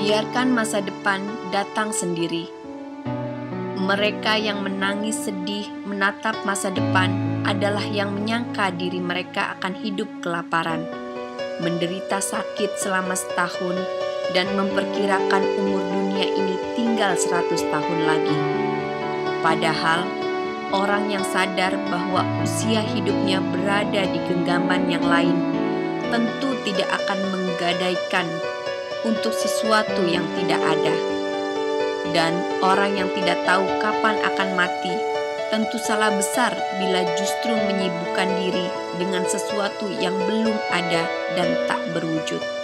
Biarkan masa depan datang sendiri. Mereka yang menangis sedih menatap masa depan adalah yang menyangka diri mereka akan hidup kelaparan, menderita sakit selama setahun, dan memperkirakan umur dunia ini tinggal 100 tahun lagi. Padahal, orang yang sadar bahwa usia hidupnya berada di genggaman yang lain tentu tidak akan menggadaikan untuk sesuatu yang tidak ada. Dan orang yang tidak tahu kapan akan mati tentu salah besar bila justru menyibukkan diri dengan sesuatu yang belum ada dan tak berwujud.